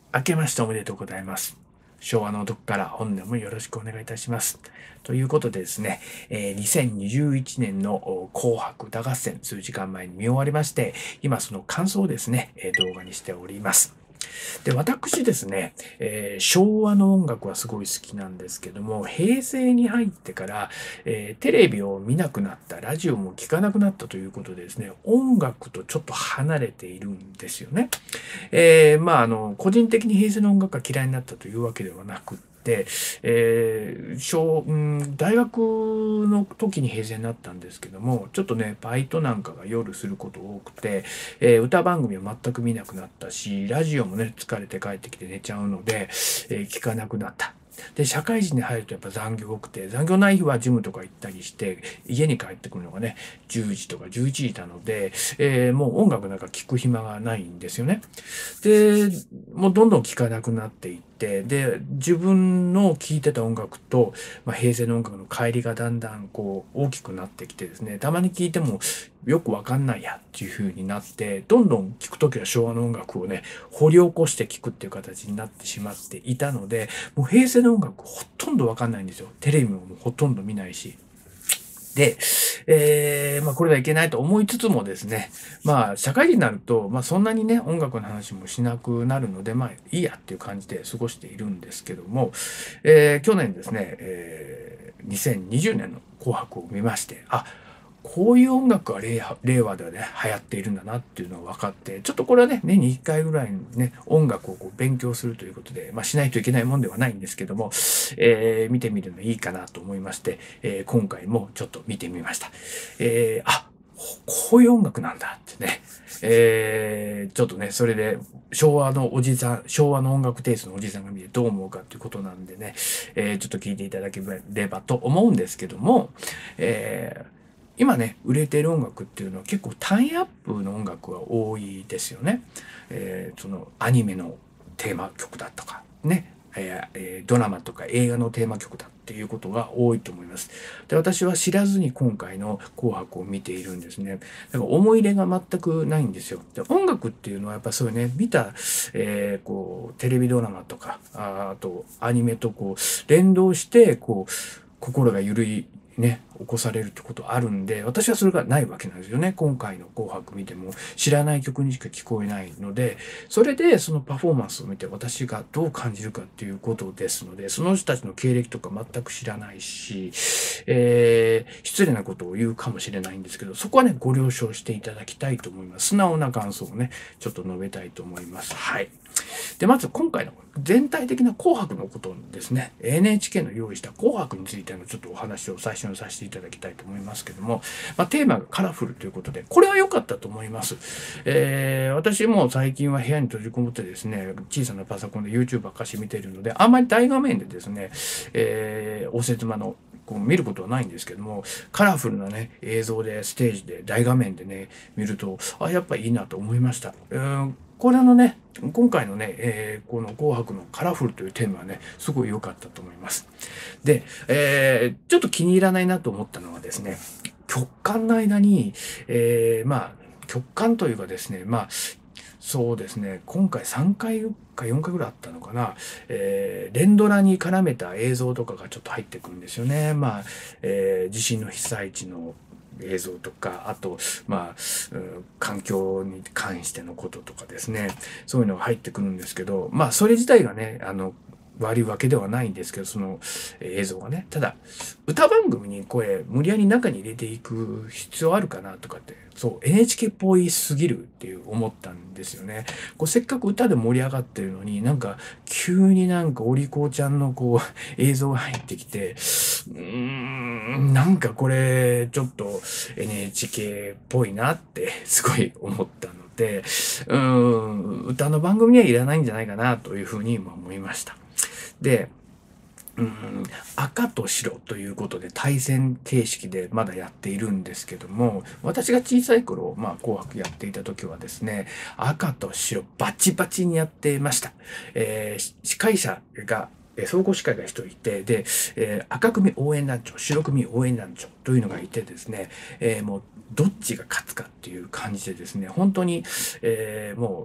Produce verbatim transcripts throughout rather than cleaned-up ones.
明けましておめでとうございます。昭和の男から本年もよろしくお願いいたします。ということでですね、えーにせんにじゅういちねんのお紅白歌合戦数時間前に見終わりまして、今その感想をですね、えー動画にしております。で、私ですね、えー昭和の音楽はすごい好きなんですけども、平成に入ってから、えーテレビを見なくなった、ラジオも聴かなくなったということでですね、音楽とちょっと離れているんですよね。えー、まあ、あの、個人的に平成の音楽が嫌いになったというわけではなくって、えー小うん、大学の時に平成になったんですけども、ちょっとね、バイトなんかが夜すること多くて、えー歌番組を全く見なくなったし、ラジオもね、疲れて帰ってきて寝ちゃうので、えー聞かなくなった。で、社会人に入るとやっぱ残業多くて、残業ない日はジムとか行ったりして、家に帰ってくるのがね、じゅうじとかじゅういちじなので、えーもう音楽なんか聴く暇がないんですよね。で、もうどんどん聴かなくなっていって、で、自分の聴いてた音楽と、まあ、平成の音楽の乖離がだんだんこう大きくなってきてですね、たまに聴いてもよくわかんないやっていう風になって、どんどん聴くときは昭和の音楽をね、掘り起こして聴くっていう形になってしまっていたので、もう平成の音楽ほとんどわかんないんですよ。テレビももうほとんど見ないし。で、えー、まあこれはいけないと思いつつもですね、まあ社会人になると、まあそんなにね、音楽の話もしなくなるので、まあいいやっていう感じで過ごしているんですけども、えー、去年ですね、えー、にせんにじゅうねんの紅白を見まして、あ、こういう音楽が令和令和ではね、流行っているんだなっていうのが分かって、ちょっとこれはね、年にいっかいぐらいね、音楽をこう勉強するということで、まあしないといけないもんではないんですけども、えー、見てみるのいいかなと思いまして、えー、今回もちょっと見てみました。えー、あ、こういう音楽なんだってね。えー、ちょっとね、それで昭和のおじさん、昭和の音楽テイストのおじさんが見てどう思うかっていうことなんでね、えー、ちょっと聞いていただければと思うんですけども、えー、今ね、売れてる音楽っていうのは結構タイアップの音楽が多いですよね。えー、そのアニメのテーマ曲だとか、ね、えー、ドラマとか映画のテーマ曲だっていうことが多いと思います。で、私は知らずに今回の紅白を見ているんですね。だから思い入れが全くないんですよ。で、音楽っていうのはやっぱそういうね、見た、えー、こう、テレビドラマとか、ああとアニメとこう、連動して、こう、心が揺るいね、起こされるってことあるんで、私はそれがないわけなんですよね。今回の紅白見ても知らない曲にしか聞こえないので、それでそのパフォーマンスを見て私がどう感じるかっていうことですので、その人たちの経歴とか全く知らないし、えー、失礼なことを言うかもしれないんですけど、そこはね、ご了承していただきたいと思います。素直な感想をね、ちょっと述べたいと思います。はい。で、まず今回の全体的な紅白のことですね、エヌエイチケー の用意した紅白についてのちょっとお話を最初にさせていただきたいと思いますけども、まあ、テーマがカラフルということで、これは良かったと思います。えー、私も最近は部屋に閉じこもってですね、小さなパソコンで YouTube ばっかし見ているので、あんまり大画面でですね、えー、応接間のこう見ることはないんですけども、カラフルなね、映像で、ステージで、大画面でね、見ると、あ、やっぱいいなと思いました。うんこれのね、今回のね、えーこの紅白のカラフルというテーマはね、すごい良かったと思います。で、えーちょっと気に入らないなと思ったのはですね、曲間の間に、えーまあ、曲間というかですね、まあ、そうですね、今回さんかいかよんかいぐらいあったのかな、えー連ドラに絡めた映像とかがちょっと入ってくるんですよね。まあ、えー地震の被災地の映像とか、あと、まあ、うん環境に関してのこととかですね、そういうのが入ってくるんですけど、まあ、それ自体がね、あの、悪いわけではないんですけど、そのえー映像がね。ただ、歌番組にこれ、無理やり中に入れていく必要あるかなとかって、そう、エヌエイチケー っぽいすぎるっていう思ったんですよね。こうせっかく歌で盛り上がってるのに、なんか、急になんかお利口ちゃんのこう、映像が入ってきて、うーん、なんかこれ、ちょっと エヌエイチケー っぽいなってすごい思ったので、うーん、歌の番組にはいらないんじゃないかなというふうに今思いました。で、うん、赤と白ということで対戦形式でまだやっているんですけども、私が小さい頃、まあ紅白やっていた時はですね、赤と白バチバチにやっていました。えー司会者が、えー総合司会が一人いて、で、えー赤組応援団長、白組応援団長というのがいてですね、えーもうどっちが勝つかっていう感じでですね、本当に、えーもう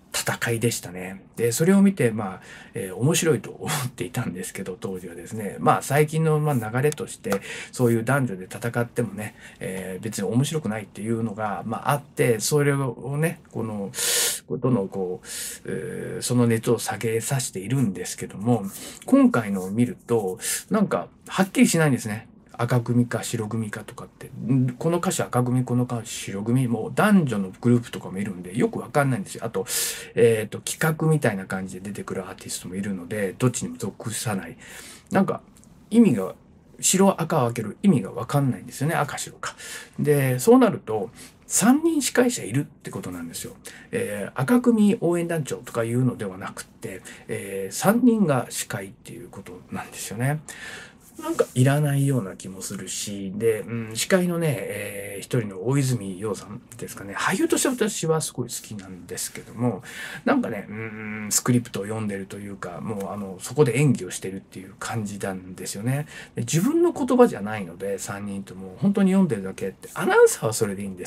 戦いでしたね。で、それを見て、まあ、えー面白いと思っていたんですけど、当時はですね。まあ、最近の、まあ、流れとして、そういう男女で戦ってもね、えー別に面白くないっていうのが、まあ、あって、それをね、この、どんどんこう、えーその熱を下げさせているんですけども、今回のを見ると、なんか、はっきりしないんですね。赤組か白組かとかって、んこの歌手赤組、この歌手白組、もう男女のグループとかもいるんで、よくわかんないんですよ。あと、えっと、企画みたいな感じで出てくるアーティストもいるので、どっちにも属さない。なんか、意味が、白赤を分ける意味がわかんないんですよね。赤白か。で、そうなると、さんにん司会者いるってことなんですよ。えー赤組応援団長とかいうのではなくって、えーさんにんが司会っていうことなんですよね。なんかいらないような気もするし、で、うん、司会のね、えー、一人の大泉洋さんですかね、俳優として私はすごい好きなんですけども、なんかね、うん、スクリプトを読んでるというか、もうあの、そこで演技をしてるっていう感じなんですよね。で自分の言葉じゃないので、さんにんとも本当に読んでるだけって、アナウンサーはそれでいいんです。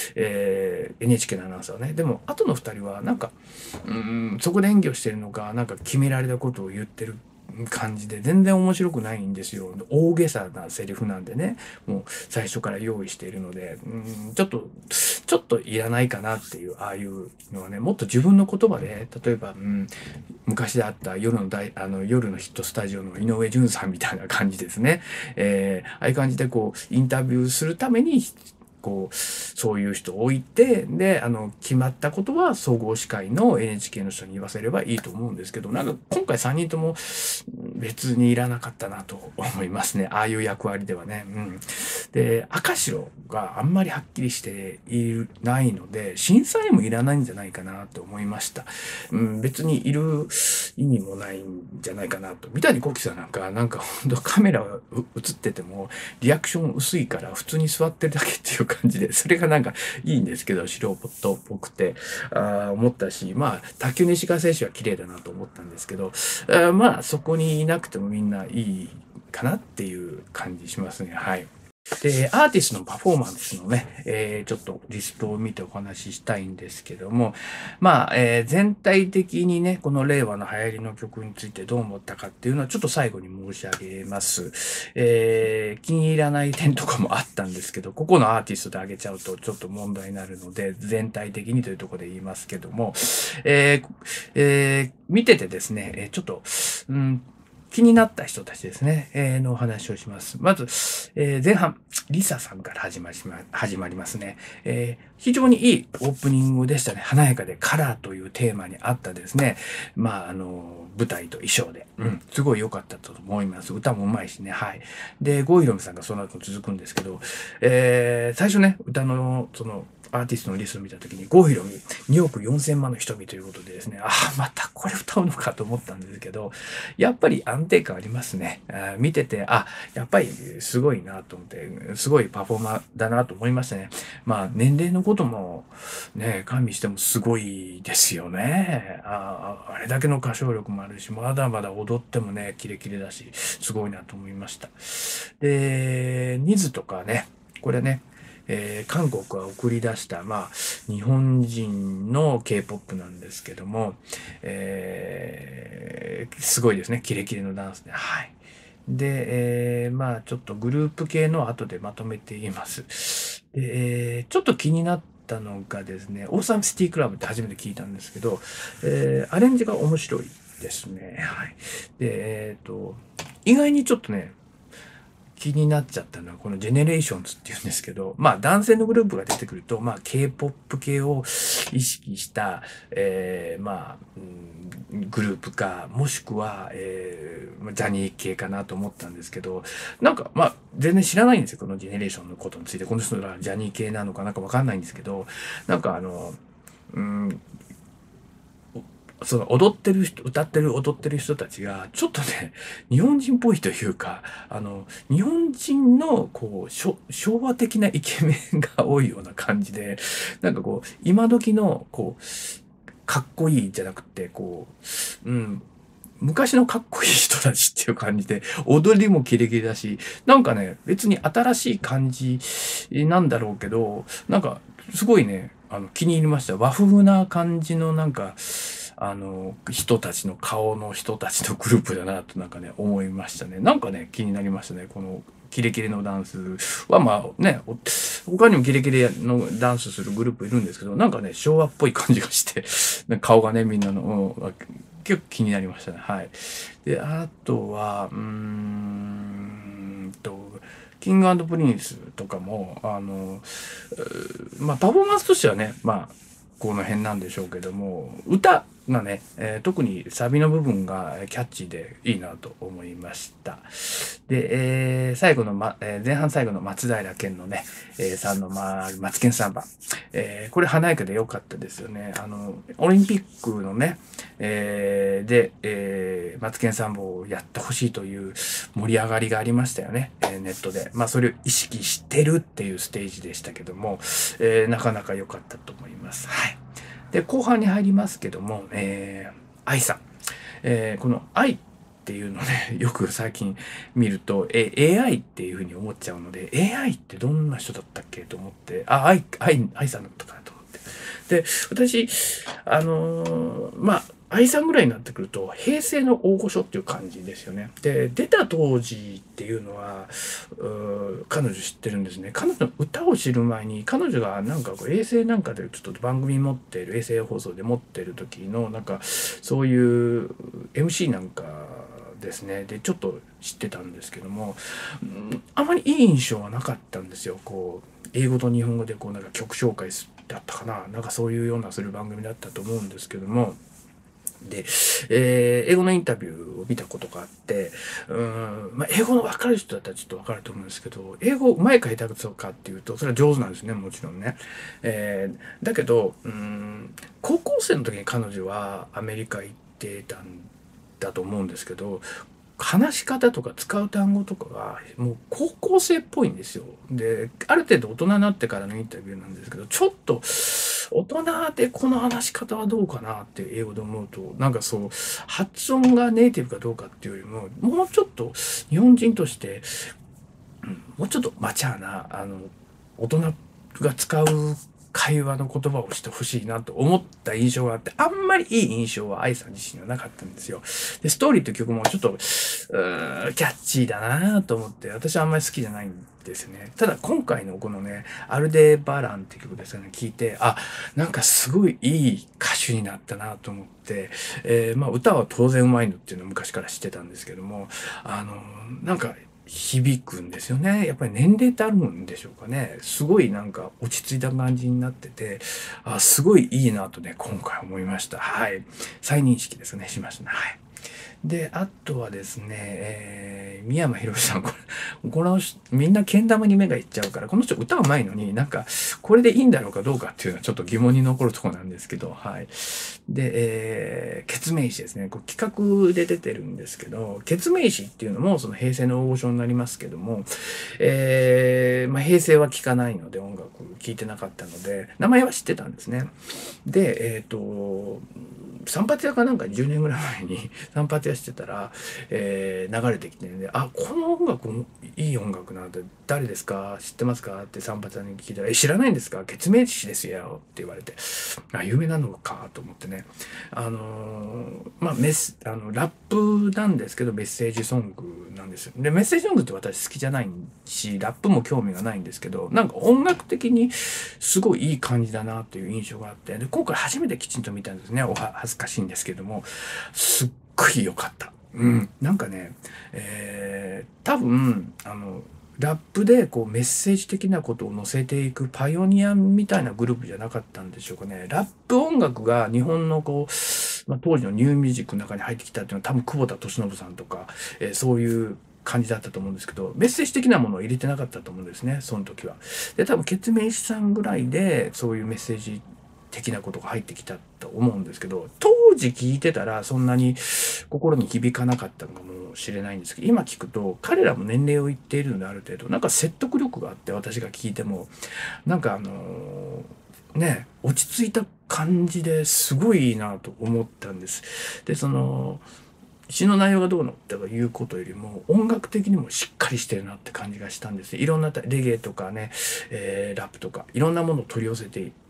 えー、エヌエイチケー のアナウンサーはね。でも、後のふたりは、なんか、うん、そこで演技をしてるのか、なんか決められたことを言ってる感じで全然面白くないんですよ。大げさなセリフなんでね、もう最初から用意しているので、うん、ちょっと、ちょっといらないかなっていう、ああいうのはね、もっと自分の言葉で、例えば、うん、昔であった夜の大、あの夜のヒットスタジオの井上順さんみたいな感じですね。えー、ああいう感じでこう、インタビューするために、こう、そういう人を置いて、で、あの、決まったことは総合司会の エヌエイチケー の人に言わせればいいと思うんですけど、なんか今回さんにんとも別にいらなかったなと思いますね。ああいう役割ではね。うん。で、赤白があんまりはっきりしていないので、審査員もいらないんじゃないかなと思いました。うん、別にいる意味もないんじゃないかなと。三谷幸喜さんなんか、なんか本当カメラが映ってても、リアクション薄いから普通に座ってるだけっていう感じで、それがなんかいいんですけど、素人っぽくて、あ思ったし、まあ、卓球西川選手は綺麗だなと思ったんですけど、あまあ、そこにいなくてもみんないいかなっていう感じしますね。はい。で、アーティストのパフォーマンスのね、えーちょっとリストを見てお話ししたいんですけども、まあ、えー全体的にね、この令和の流行りの曲についてどう思ったかっていうのはちょっと最後に申し上げます。えー気に入らない点とかもあったんですけど、ここのアーティストで上げちゃうとちょっと問題になるので、全体的にというところで言いますけども、えーえー見ててですね、えーちょっと、うん気になった人たちですね、えーのお話をします。まず、えー前半、リサさんから始まりま始まりますね、えー非常にいいオープニングでしたね。華やかでカラーというテーマに合ったですね、まあ、あの、舞台と衣装で、うん、すごい良かったと思います。歌も上手いしね、はい。で、郷ひろみさんがその後続くんですけど、えー最初ね、歌の、その、アーティストのリストを見たときに、郷ひろみにおくよんせんまんの瞳ということでですね、ああ、またこれ歌うのかと思ったんですけど、やっぱり安定感ありますね。あ見てて、あ、やっぱりすごいなと思って、すごいパフォーマーだなと思いましたね。まあ、年齢のこともね、加味してもすごいですよね。ああれだけの歌唱力もあるし、まだまだ踊ってもね、キレキレだし、すごいなと思いました。で、ニズとかね、これね、えー韓国が送り出した、まあ、日本人の K-ケーポップ なんですけども、えーすごいですね。キレキレのダンスで。はい。で、えーまあ、ちょっとグループ系の後でまとめています。で、えーちょっと気になったのがですね、オーサムシティクラブって初めて聞いたんですけど、えーアレンジが面白いですね。はい。で、えっと、意外にちょっとね、気になっちゃったのは、このジェネレーションズっていうんですけど、まあ男性のグループが出てくると、まあ K-ケーポップ 系を意識した、えー、まあ、うん、グループか、もしくは、えー、ジャニー系かなと思ったんですけど、なんか、まあ、全然知らないんですよ、このジェネレーションのことについて。この人らジャニー系なのかなんかわかんないんですけど、なんかあの、うん、その踊ってる人、歌ってる踊ってる人たちが、ちょっとね、日本人っぽいというか、あの、日本人の、こう、しょ昭和的なイケメンが多いような感じで、なんかこう、今時の、こう、かっこいいじゃなくて、こう、うん、昔のかっこいい人たちっていう感じで、踊りもキレキレだし、なんかね、別に新しい感じなんだろうけど、なんか、すごいね、 あの、気に入りました。和風な感じのなんか、あの、人たちの顔の人たちのグループだなとなんかね、思いましたね。なんかね、気になりましたね。このキレキレのダンスはまあね、お他にもキレキレのダンスするグループいるんですけど、なんかね、昭和っぽい感じがして、なんか顔がね、みんなの、うん、結構気になりましたね。はい。で、あとは、うーんと、キングプリンスとかも、あの、うまあ、パフォーマンスとしてはね、まあ、この辺なんでしょうけども、歌がね、えー特にサビの部分がキャッチーでいいなと思いました。で、えー最後の、まえー前半最後の松平健のね、えーさんの、まあ、マツケンサンバ。えーこれ華やかで良かったですよね。あの、オリンピックのね、えーで、えーマツケンサンバをやってほしいという盛り上がりがありましたよね。えーネットで。まあ、それを意識してるっていうステージでしたけども、えーなかなか良かったと思います。はい。で、後半に入りますけども、えー、愛さん。えーこの愛っていうのね、よく最近見ると、え、エーアイ っていうふうに思っちゃうので、エーアイ ってどんな人だったっけと思って、あ、愛、愛、愛さんのことかなと思って。で、私、あのーまあ、愛さんぐらいになってくると、平成の大御所っていう感じですよね。で、出た当時っていうのは、うー彼女知ってるんですね。彼女の歌を知る前に、彼女がなんかこう衛星なんかでちょっと番組持っている、衛星放送で持ってる時の、なんか、そういう エムシー なんかですね。で、ちょっと知ってたんですけども、うんあまりいい印象はなかったんですよ。こう、英語と日本語でこうなんか曲紹介だったかな。なんかそういうようなする番組だったと思うんですけども、で、えー英語のインタビューを見たことがあって、うーん、まあ、英語の分かる人だったらちょっと分かると思うんですけど、英語うまいか下手かっていうと、それは上手なんですね、もちろんね。えーだけど、うーん、高校生の時に彼女はアメリカ行ってたんだと思うんですけど、話し方とか使う単語とかがもう高校生っぽいんですよ。で、ある程度大人になってからのインタビューなんですけど、ちょっと大人でこの話し方はどうかなって英語で思うと、なんかそう、発音がネイティブかどうかっていうよりも、もうちょっと日本人として、うんもうちょっとマチャーな、あの、大人が使う会話の言葉をしてほしいなと思った印象があって、あんまりいい印象は愛さん自身はなかったんですよ。で、ストーリーという曲もちょっと、うーキャッチーだなと思って、私はあんまり好きじゃないんですね。ただ今回のこのね、アルデバランっていう曲ですね、聞いて、あ、なんかすごいいい歌手になったなと思って、えーまあ歌は当然うまいのっていうのは昔から知ってたんですけども、あの、なんか、響くんですよね。やっぱり年齢ってあるんでしょうかね。すごいなんか落ち着いた感じになってて、あ、すごいいいなとね、今回思いました。はい。再認識ですね、しましたね。はい。で、あとはですね、えー、三山ひろしさん、これ、この人、みんなけん玉に目がいっちゃうから、この人歌うまいのになんか、これでいいんだろうかどうかっていうのはちょっと疑問に残るところなんですけど、はい。で、えー、ケツメイシですね。こう企画で出てるんですけど、ケツメイシっていうのもその平成の大御所になりますけども、えー、まあ平成は聞かないので音楽聴いてなかったので、名前は知ってたんですね。で、えっ、と、散髪屋かなんかじゅうねんぐらい前に散髪屋してたら、えー流れてきてね、あ、この音楽もいい音楽なんて誰ですか知ってますかって散髪屋に聞いたら、え、知らないんですかケツメイシですよって言われて、あ、有名なのかと思ってね。あのーまあメス、あの、ラップなんですけどメッセージソングなんですよ。で、メッセージソングって私好きじゃないし、ラップも興味がないんですけど、なんか音楽的にすごいいい感じだなっていう印象があって、で、今回初めてきちんと見たんですね。おは恥ずかしいんですけども、すっごい良かった。うん。なんかね、えー、多分、あの、ラップでこうメッセージ的なことを載せていくパイオニアみたいなグループじゃなかったんでしょうかね。ラップ音楽が日本のこう、まあ、当時のニューミュージックの中に入ってきたっていうのは多分久保田利伸さんとか、えーそういう感じだったと思うんですけど、メッセージ的なものを入れてなかったと思うんですね、その時は。で、多分、ケツメイシさんぐらいで、そういうメッセージ的なことが入ってきたと思うんですけど、当時聞いてたらそんなに心に響かなかったのかもしれないんですけど、今聞くと彼らも年齢を言っているのである程度、なんか説得力があって、私が聞いても、なんかあのーね、落ち着いた感じですごいいいなと思ったんです。で、その、詩の内容がどうのっていうことよりも音楽的にもしっかりしてるなって感じがしたんです。いろんなレゲエとかね、えーラップとかいろんなものを取り寄せて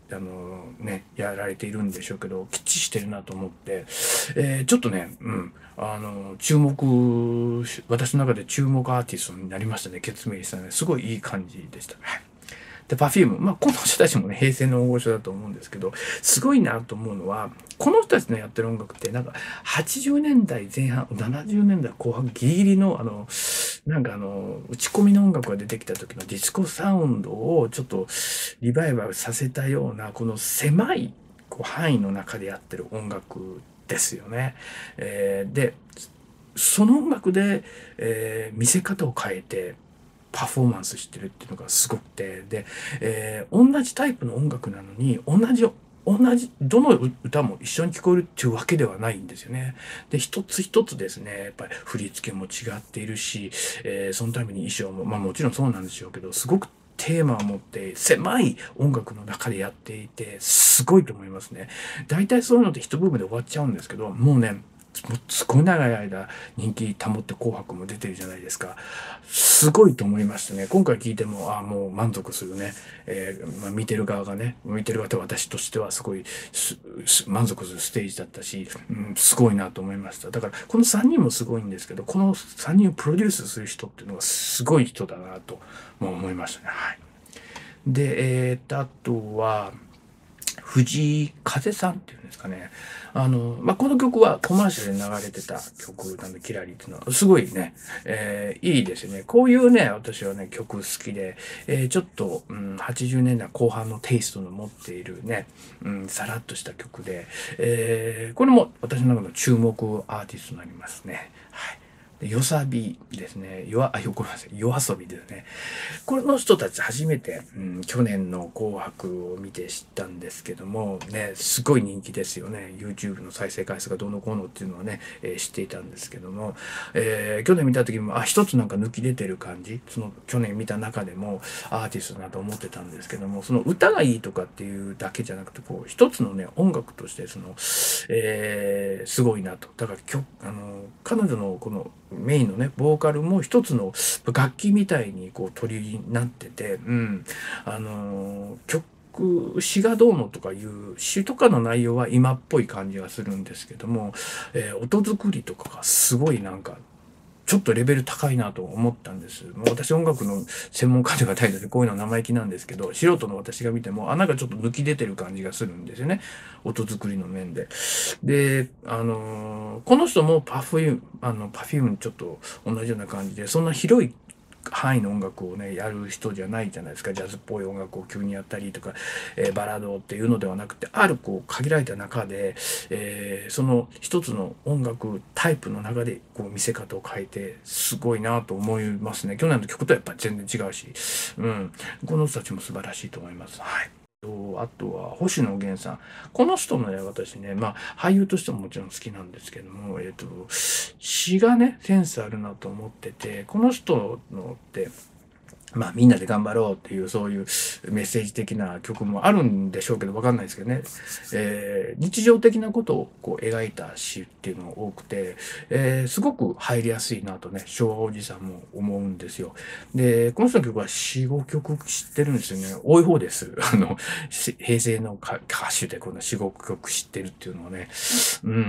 あのね、やられているんでしょうけど、きっちりしてるなと思って、えーちょっとね、うん、あの、注目し、私の中で注目アーティストになりましたね、ケツメイシさんね。すごいいい感じでした。はい。で、Perfume。まあ、この人たちもね、平成の大御所だと思うんですけど、すごいなと思うのは、この人たちのやってる音楽って、なんか、はちじゅうねんだいぜん半、ななじゅうねんだいこう半、ギリギリの、あの、なんかあの、打ち込みの音楽が出てきた時のディスコサウンドをちょっとリバイバルさせたような、この狭いこう範囲の中でやってる音楽ですよね。えーで、その音楽で、えー見せ方を変えて、パフォーマンスしてるっていうのがすごくて、で、えー同じタイプの音楽なのに、同じ、同じ、どの歌も一緒に聞こえるっていうわけではないんですよね。で、一つ一つですね、やっぱり振り付けも違っているし、えーそのために衣装も、まあもちろんそうなんでしょうけど、すごくテーマを持って狭い音楽の中でやっていて、すごいと思いますね。大体そういうのって一部分で終わっちゃうんですけど、もうね、もうすごい長い間人気保って紅白も出てるじゃないですか。すごいと思いましたね。今回聞いても、ああ、もう満足するね。えーまあ、見てる側がね、見てる側と私としてはすごいすす満足するステージだったし、うん、すごいなと思いました。だから、このさんにんもすごいんですけど、このさんにんをプロデュースする人っていうのがすごい人だなとも思いましたね。はい。で、えーと、あとは、藤井風さんっていうんですかね。あの、まあ、この曲はコマーシャルで流れてた曲なんで、キラリっていうのは、すごいね、えーいいですよね。こういうね、私はね、曲好きで、えーちょっと、うん、はちじゅうねんだいこう半のテイストの持っているね、うん、さらっとした曲で、えーこれも私の中の注目アーティストになりますね。はい。で、よさびですね。よわ、あ、よ、ごめんなさい。夜遊びですね。この人たち初めて、うん、去年の紅白を見て知ったんですけども、ね、すごい人気ですよね。YouTube の再生回数がどうのこうのっていうのはね、えー知っていたんですけども、えー去年見た時も、あ、一つなんか抜き出てる感じ、その去年見た中でもアーティストだなと思ってたんですけども、その歌がいいとかっていうだけじゃなくて、こう、一つのね、音楽として、その、えーすごいなと。だから、きょあの、彼女のこのメインのね、ボーカルも一つの楽器みたいにこう鳥になってて、うん。あのー曲、詩がどうのとかいう詩とかの内容は今っぽい感じがするんですけども、えー音作りとかがすごいなんかちょっとレベル高いなと思ったんです。もう私音楽の専門家ではないので、こういうのは生意気なんですけど、素人の私が見ても、あ、なんかちょっと抜き出てる感じがするんですよね。音作りの面で。で、あのーこの人もパフューム、あの、パフュームちょっと同じような感じで、そんな広い範囲の音楽をね、やる人じゃないじゃないですか。ジャズっぽい音楽を急にやったりとか、えーバラードっていうのではなくて、あるこう限られた中で、えーその一つの音楽タイプの中でこう見せ方を変えて、すごいなと思いますね。去年の曲とはやっぱり全然違うし、うん。この人たちも素晴らしいと思います。はい。とあとは、星野源さん。この人のね、私ね、まあ、俳優としてももちろん好きなんですけども、えっと、詩がね、センスあるなと思ってて、この人のって、まあみんなで頑張ろうっていうそういうメッセージ的な曲もあるんでしょうけどわかんないですけどね、えー日常的なことをこう描いた詩っていうのが多くて、えーすごく入りやすいなとね、昭和おじさんも思うんですよ。で、この人の曲はよん、ごきょく知ってるんですよね。多い方です。あの、し平成の歌歌手でこんなよん、ごきょく知ってるっていうのはね、うん、うん、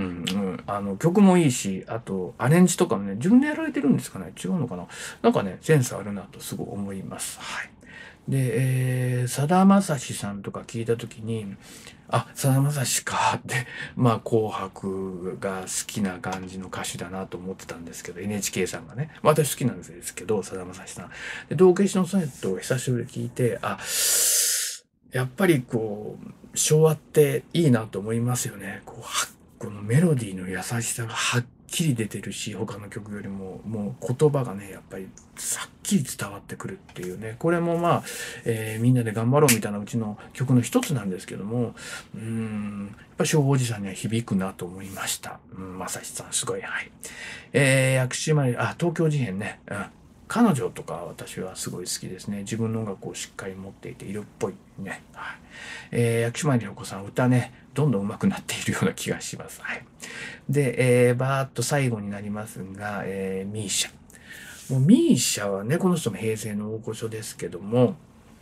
あの曲もいいし、あとアレンジとかもね、自分でやられてるんですかね、違うのかな、なんかね、センスあるなとすごい思います。はい。で、えー、さだまさしさんとか聞いたときに、あ、さだまさしかって、まあ、紅白が好きな感じの歌手だなと思ってたんですけど、エヌエイチケー さんがね、私好きなんですけど、さだまさしさん。で、道化師のソネットを久しぶりに聞いて、あ、やっぱりこう、昭和っていいなと思いますよね。こう、はこのメロディーの優しさがはっきり出てるし、他の曲よりも、もう言葉がね、やっぱりさっきり伝わってくるっていうね。これもまあ、えーみんなで頑張ろうみたいなうちの曲の一つなんですけども、うーん、やっぱ昭和おじさんには響くなと思いました。うん、まさしさん、すごい、はい。えー、薬師丸、あ、東京事変ね。うん。彼女とか私はすごい好きですね。自分の音楽をしっかり持っていて色っぽいね。はい。えー、薬師丸ひろ子さん歌ね、どんどん上手くなっているような気がします。はい。で、えー、バーっと最後になりますが、えー、ミーシャ。もうミーシャはね、この人も平成の大御所ですけども、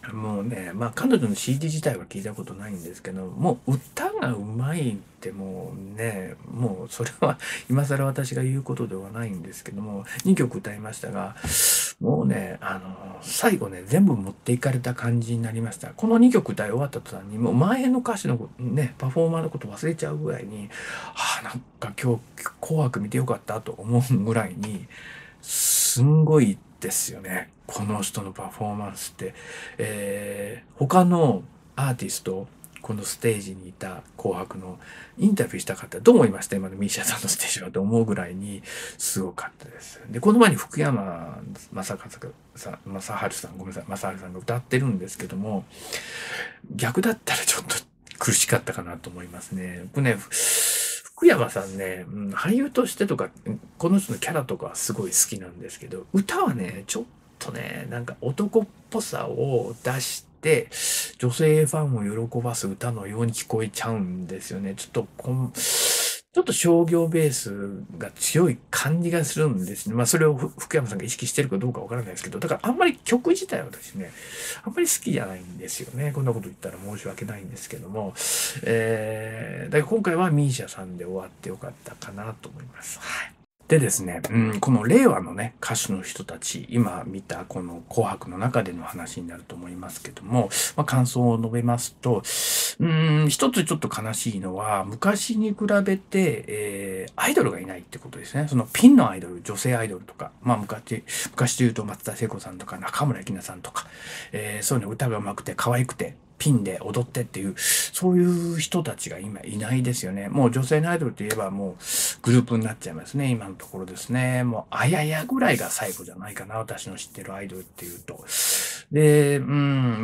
もうね、まあ彼女の シーディー 自体は聞いたことないんですけど、もう歌がうまいってもうね、もうそれは今更私が言うことではないんですけども、にきょく歌いましたが、もうね、あの、最後ね、全部持っていかれた感じになりました。このにきょく歌い終わった途端に、もう前の歌詞のね、パフォーマーのこと忘れちゃうぐらいに、はあ、なんか今日紅白見てよかったと思うぐらいに、すんごいですよね。この人のパフォーマンスって。えー、他のアーティスト、このステージにいた紅白のインタビューした方、どう思いました今のミーシャさんのステージはと思うぐらいにすごかったです。で、この前に福山正和さん、正治さん、ごめんなさい、正治さんが歌ってるんですけども、逆だったらちょっと苦しかったかなと思いますね。僕ね、福山さんね、うん、俳優としてとか、この人のキャラとかはすごい好きなんですけど、歌はね、ちょっとね、なんか男っぽさを出して、女性ファンを喜ばす歌のように聞こえちゃうんですよね。ちょっとこん、ちょっと商業ベースが強い感じがするんですね。まあそれをふ福山さんが意識してるかどうかわからないですけど、だからあんまり曲自体は私ね、あんまり好きじゃないんですよね。こんなこと言ったら申し訳ないんですけども。えー、だから今回はミーシャさんで終わってよかったかなと思います。はい。でですね、うん、この令和のね、歌手の人たち、今見たこの紅白の中での話になると思いますけども、まあ、感想を述べますと、うん、一つちょっと悲しいのは、昔に比べて、えー、アイドルがいないってことですね。そのピンのアイドル、女性アイドルとか、まあ昔、昔で言うと松田聖子さんとか中村明菜さんとか、えー、そういうの歌が上手くて可愛くて、ピンで踊ってっていう、そういう人たちが今いないですよね。もう女性のアイドルといえばもうグループになっちゃいますね。今のところですね。もうあややぐらいが最後じゃないかな。私の知ってるアイドルっていうと。で、うん、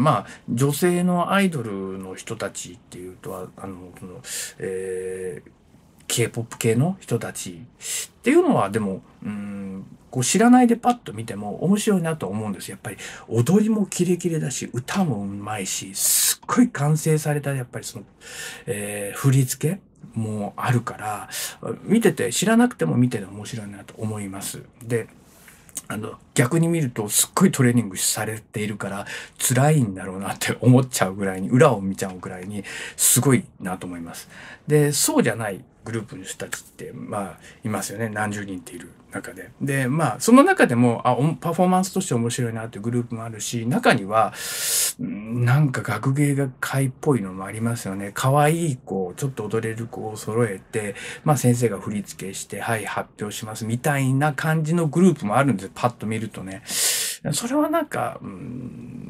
まあ、女性のアイドルの人たちっていうと、あの、その、えー K-ポップ 系の人たちっていうのは、でも、うん、こう知らないでパッと見ても面白いなと思うんです。やっぱり踊りもキレキレだし、歌もうまいし、すっごい完成された、やっぱりその、えー振り付けもあるから、見てて、知らなくても見てて面白いなと思います。で、あの、逆に見るとすっごいトレーニングされているから辛いんだろうなって思っちゃうぐらいに、裏を見ちゃうぐらいにすごいなと思います。で、そうじゃないグループの人たちって、まあ、いますよね。何十人っている中で。で、まあ、その中でも、あ、パフォーマンスとして面白いなっていうグループもあるし、中には、なんか学芸が会っぽいのもありますよね。可愛い子、ちょっと踊れる子を揃えて、まあ先生が振り付けして、はい、発表しますみたいな感じのグループもあるんです。パッと見るとね。それはなんか、うん、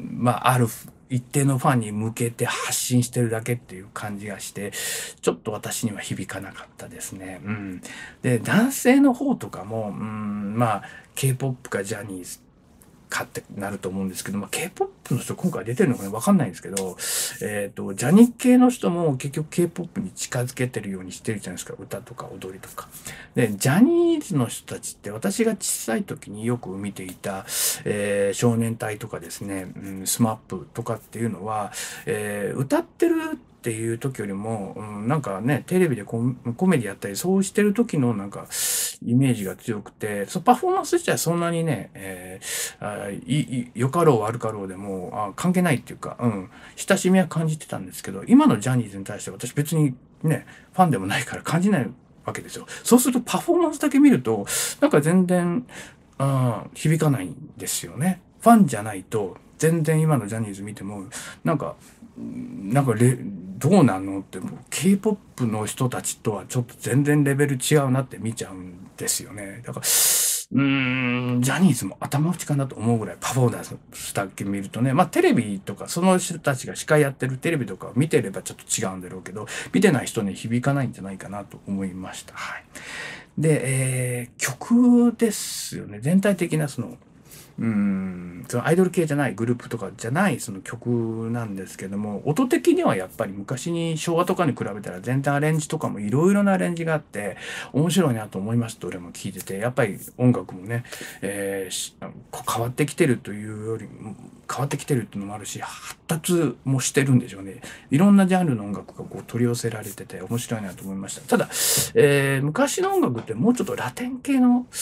まあある一定のファンに向けて発信してるだけっていう感じがして、ちょっと私には響かなかったですね。うん。で、男性の方とかも、うん、まあ K-ポップ かジャニーズかってなると思うんですけど、まあ、K-ポップ の人今回出てるのかね、わかんないんですけど、えっと、ジャニー系の人も結局 K-ポップ に近づけてるようにしてるじゃないですか。歌とか踊りとか。で、ジャニーズの人たちって私が小さい時によく見ていた、えー少年隊とかですね、うん、スマップとかっていうのは、えー歌ってるっていう時よりも、うん、なんかね、テレビでコンコメディやったり、そうしてる時のなんか、イメージが強くて、そのパフォーマンス自体はそんなにね、えーあいい良かろう悪かろうでもあ関係ないっていうか、うん、親しみは感じてたんですけど、今のジャニーズに対して私別にね、ファンでもないから感じないわけですよ。そうするとパフォーマンスだけ見ると、なんか全然、あー響かないんですよね。ファンじゃないと、全然今のジャニーズ見ても、なんか、なんかレ、どうなのって、もう K-ポップ の人たちとはちょっと全然レベル違うなって見ちゃうんですよね。だから、うーん、ジャニーズも頭打ちかなと思うぐらいパフォーマンスだけ見るとね、まあテレビとか、その人たちが司会やってるテレビとかを見てればちょっと違うんだろうけど、見てない人に響かないんじゃないかなと思いました。はい。で、えー曲ですよね。全体的なその、うーん、そのアイドル系じゃないグループとかじゃないその曲なんですけども、音的にはやっぱり昔に昭和とかに比べたら全然アレンジとかもいろいろなアレンジがあって、面白いなと思いました。どれも聴いてて。やっぱり音楽もね、えーしこう変わってきてるというよりも、変わってきてるっていうのもあるし、発達もしてるんでしょうね。いろんなジャンルの音楽がこう取り寄せられてて面白いなと思いました。ただ、えー昔の音楽ってもうちょっとラテン系の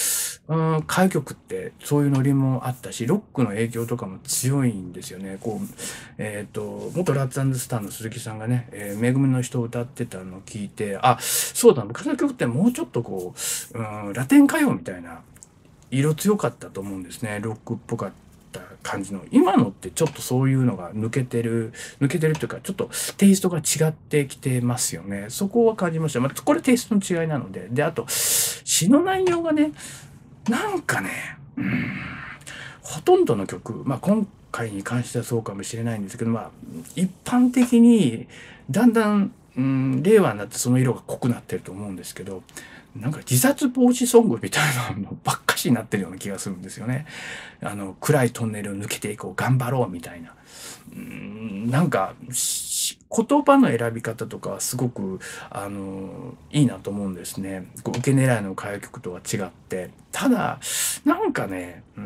うん、歌謡曲ってそういうノリもあったし、ロックの影響とかも強いんですよね。こう、えっと、元ラッツスターの鈴木さんがね、えー、めぐみの人を歌ってたのを聞いて、あ、そうだ、昔の曲ってもうちょっとこう、うん、ラテン歌謡みたいな色強かったと思うんですね。ロックっぽかった感じの。今のってちょっとそういうのが抜けてる、抜けてるというか、ちょっとテイストが違ってきてますよね。そこは感じました。まあ、これテイストの違いなので。で、あと、詩の内容がね、なんかね、うん、ほとんどの曲、まあ、今回に関してはそうかもしれないんですけど、まあ、一般的にだんだん、うん、令和になってその色が濃くなってると思うんですけど、なんか自殺防止ソングみたいなのばっかしになってるような気がするんですよね。あの、暗いトンネルを抜けていこう、頑張ろうみたいな。うん、なんか、言葉の選び方とかはすごく、あの、いいなと思うんですね。こう受け狙いの歌謡曲とは違って。ただ、なんかね、うん、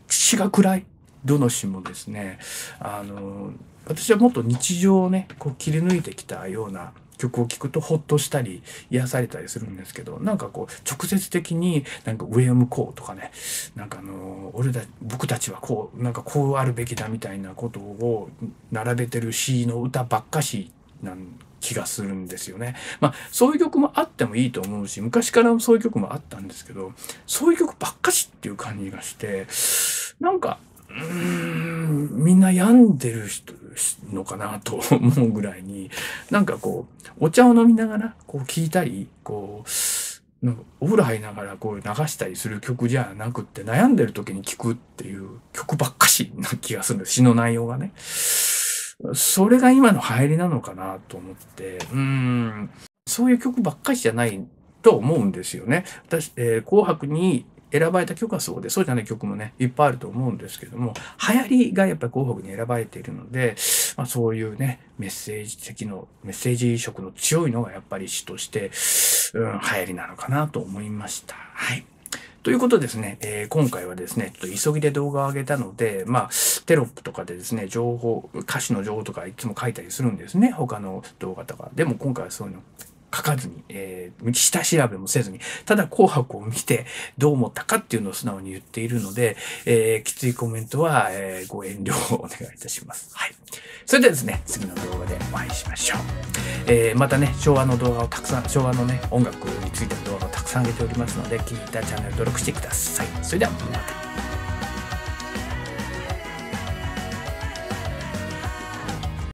詩が暗い。どの詩もですね、あの、私はもっと日常をね、こう切り抜いてきたような曲を聴くとほっとしたり癒されたりするんですけど、なんかこう直接的になんか上を向こうとかね、なんかあの俺た僕たちはこうなんかこうあるべきだみたいなことを並べてる詩の歌ばっかしなん気がするんですよね。まあそういう曲もあってもいいと思うし、昔からそういう曲もあったんですけど、そういう曲ばっかしっていう感じがして、なんかうーん、みんな病んでる人のかなと思うぐらいに、なんかこう、お茶を飲みながら、こう聞いたり、こう、なんかお風呂入りながらこう流したりする曲じゃなくって、悩んでる時に聴くっていう曲ばっかしな気がするんです。詩の内容がね。それが今の流行りなのかなと思って、うーん、そういう曲ばっかしじゃないと思うんですよね。私、えー紅白に選ばれた曲はそうで、そうじゃない曲もね、いっぱいあると思うんですけども、流行りがやっぱり紅白に選ばれているので、まあそういうね、メッセージ的の、メッセージ色の強いのがやっぱり詩として、うん、流行りなのかなと思いました。はい。ということですね、えー今回はですね、ちょっと急ぎで動画を上げたので、まあ、テロップとかでですね、情報、歌詞の情報とかいつも書いたりするんですね、他の動画とか。でも今回はそういうの書かずに、えー下調べもせずに、ただ紅白を見てどう思ったかっていうのを素直に言っているので、えーきついコメントは、えーご遠慮をお願いいたします。はい。それではですね、次の動画でお会いしましょう。えーまたね、昭和の動画をたくさん、昭和のね、音楽についての動画をたくさん上げておりますので、気に入ったチャンネル登録してください。それではまた。